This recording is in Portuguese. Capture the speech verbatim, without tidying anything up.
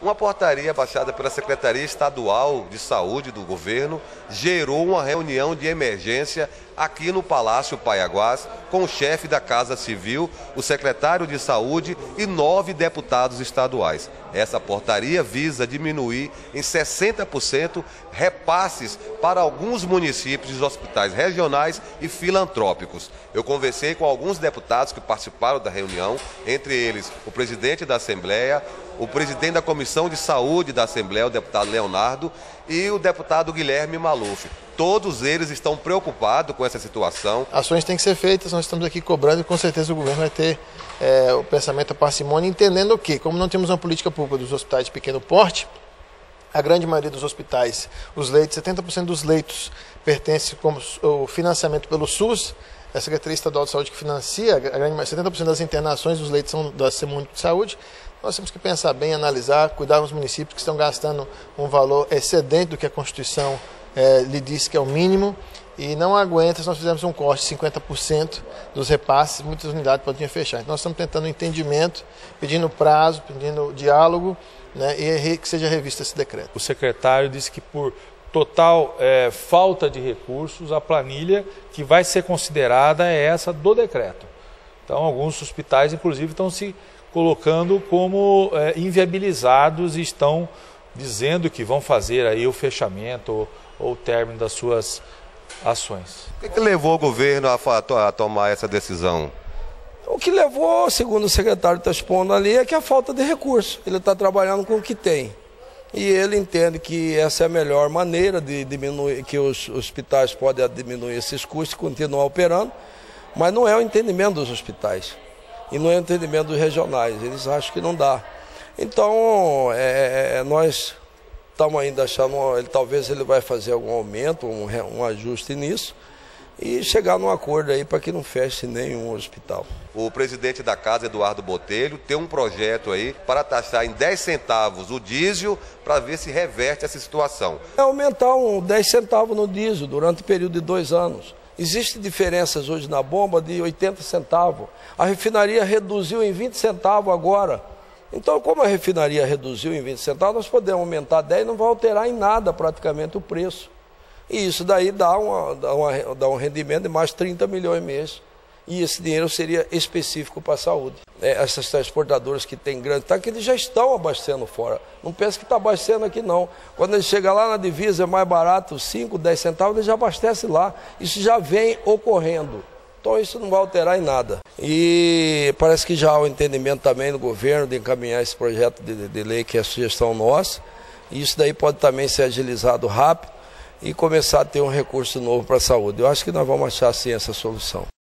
Uma portaria baixada pela Secretaria Estadual de Saúde do governo gerou uma reunião de emergência aqui no Palácio Paiaguás com o chefe da Casa Civil, o secretário de Saúde e nove deputados estaduais. Essa portaria visa diminuir em sessenta por cento repasses para alguns municípios dos hospitais regionais e filantrópicos. Eu conversei com alguns deputados que participaram da reunião, entre eles o presidente da Assembleia, o presidente da Comissão de Saúde da Assembleia, o deputado Leonardo, e o deputado Guilherme Maluf. Todos eles estão preocupados com essa situação. Ações têm que ser feitas, nós estamos aqui cobrando e com certeza o governo vai ter é, o pensamento parcimônia, entendendo que, como não temos uma política pública dos hospitais de pequeno porte, a grande maioria dos hospitais, os leitos, setenta por cento dos leitos pertence como o financiamento pelo SUS, a Secretaria Estadual de Saúde que financia, a grande, setenta por cento das internações dos leitos são da Semúnico de Saúde. Nós temos que pensar bem, analisar, cuidar dos municípios que estão gastando um valor excedente do que a Constituição é, lhe diz que é o mínimo, e não aguenta se nós fizermos um corte de cinquenta por cento dos repasses, muitas unidades poderiam fechar. Então nós estamos tentando um entendimento, pedindo prazo, pedindo diálogo, né, e que seja revisto esse decreto. O secretário disse que por total é, falta de recursos, a planilha que vai ser considerada é essa do decreto. Então alguns hospitais, inclusive, estão se colocando como é, inviabilizados e estão dizendo que vão fazer aí o fechamento ou, ou o término das suas ações. O que, que levou o governo a, a tomar essa decisão? O que levou, segundo o secretário está expondo ali, é que a falta de recurso. Ele está trabalhando com o que tem. E ele entende que essa é a melhor maneira de diminuir, que os hospitais podem diminuir esses custos e continuar operando, mas não é o entendimento dos hospitais. E não é o entendimento dos regionais, eles acham que não dá. Então, é, é, nós estamos ainda achando, ele, talvez ele vai fazer algum aumento, um, um ajuste nisso, e chegar num acordo aí para que não feche nenhum hospital. O presidente da casa, Eduardo Botelho, tem um projeto aí para taxar em dez centavos o diesel para ver se reverte essa situação. É aumentar um dez centavos no diesel durante o período de dois anos. Existem diferenças hoje na bomba de oitenta centavos. A refinaria reduziu em vinte centavos agora. Então, como a refinaria reduziu em vinte centavos, nós podemos aumentar dez e não vai alterar em nada praticamente o preço. E isso daí dá, uma, dá, uma, dá um rendimento de mais trinta milhões mês. E esse dinheiro seria específico para a saúde. É, essas transportadoras que têm grande tanque, eles já estão abastecendo fora. Não pense que está abastecendo aqui não. Quando ele chega lá na divisa é mais barato, cinco, dez centavos, ele já abastece lá. Isso já vem ocorrendo. Então isso não vai alterar em nada. E parece que já há o entendimento também do governo de encaminhar esse projeto de, de lei, que é a sugestão nossa. E isso daí pode também ser agilizado rápido e começar a ter um recurso novo para a saúde. Eu acho que nós vamos achar sim essa solução.